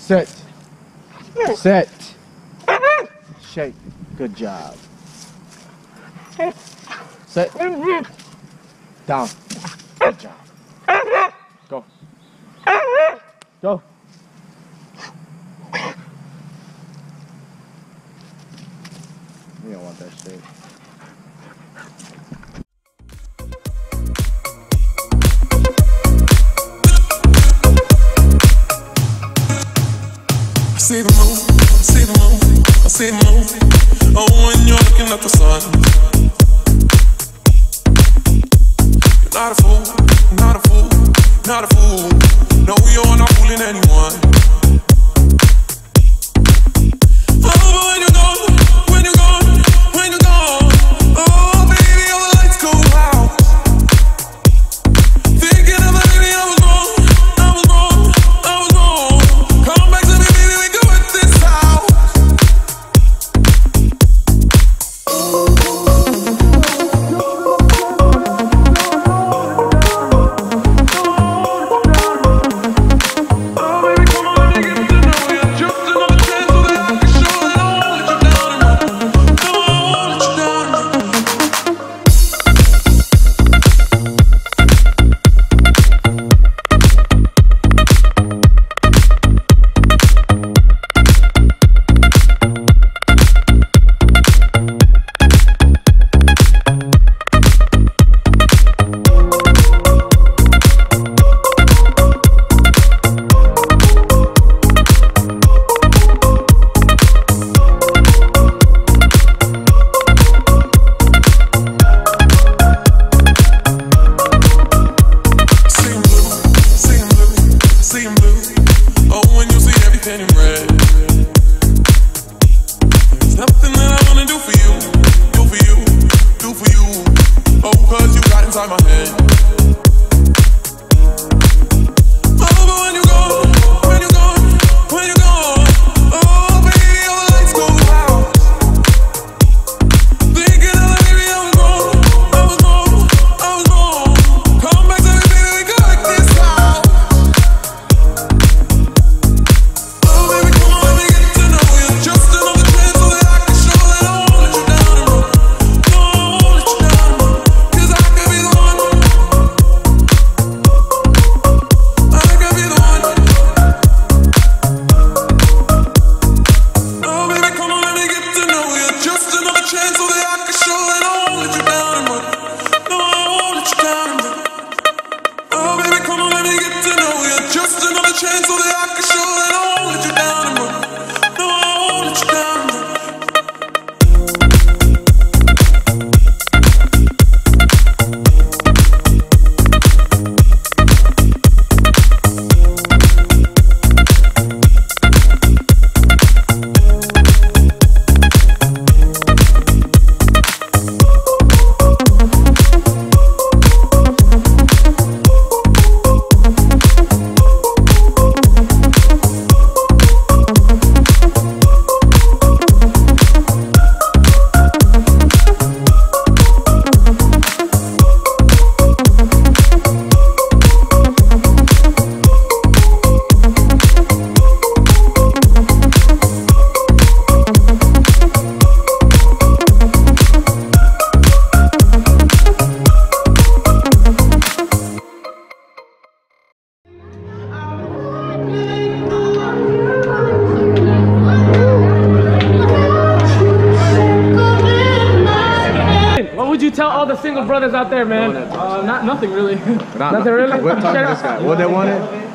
Sit. Sit. Shake. Good job. Sit. Down. Good job. Go. Go. You don't want that shit. I see the moon, I see the moon, I see the moon. Oh, when you're looking at the sun. You're not a fool, not a fool, not a fool. No, you're not fooling anyone. Oh, but when you're gone, when you're gone, when you're gone. Oh, baby, all the lights go out. Thinking of it, baby, I was wrong, I was wrong, I was wrong. Come back to me, baby, we can work this out. Tell all the single brothers out there, man. Nothing really. Nothing really? What talking to this guy? What they wanted?